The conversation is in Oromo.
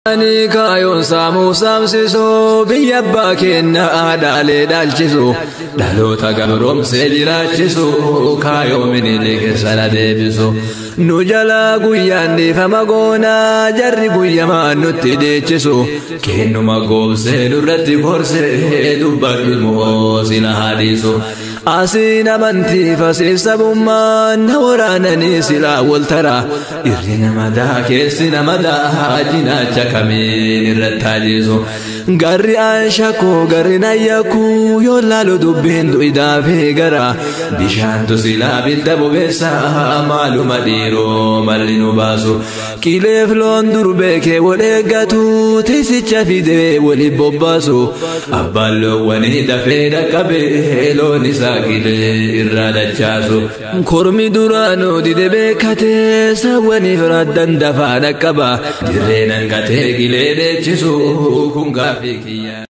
Ani kaayyoon saamuu saamsisuu biyya abbaa keenya aadaalee dhaalchisuu dhaloota gabroomsee jiraachisuu kaayyoo Minilik sana deebisuu nu jalaa guyyaan dhiifama goonaa jarri guyyamaan nutti deechisu kennuma goobsee nurratti korsee dubbadhu immoo sila haadhiisu. Asiin amantii fasiif sabummaan na waraananii silaa waltara irri namadaa keessi namadaa jinaacha kamiin irratti taasisu garri aanshakuu garri nayyakuu yoo laalu dubbiin du'idaafee gara bishaantu silaa bilda bobeessaa maaluma dhiiroo malli nu baasu qileef loon durbee kee wal eeggatu teessicha fidee wali bobbaasu abbaan loowwanii dafee dhaqqabee loon isaa qilee irraa dachaasu kormi duraanuu dide beekatee sawwaniif raddan dafaa dhaqqaba dirreen hanqatee qilee deechisu kun gaaffii kiyya.